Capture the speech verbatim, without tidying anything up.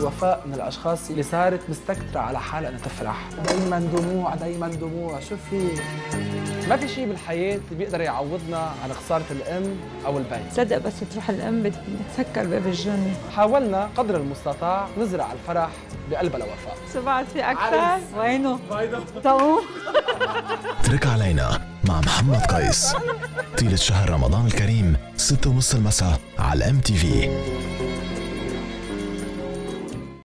وفاء من الاشخاص اللي صارت مستكترة على حالها انها تفرح، دايما دموع دايما دموع. شو في؟ ما في شيء بالحياة بيقدر يعوضنا عن خسارة الام او البي. صدق بس تروح الام بتسكر باب الجنة. حاولنا قدر المستطاع نزرع الفرح بقلبها لوفاء. شو بعد في اكثر؟ وينه؟ طعوم. اترك علينا مع محمد قيس طيلة شهر رمضان الكريم ستة ونص المساء على ام تي في.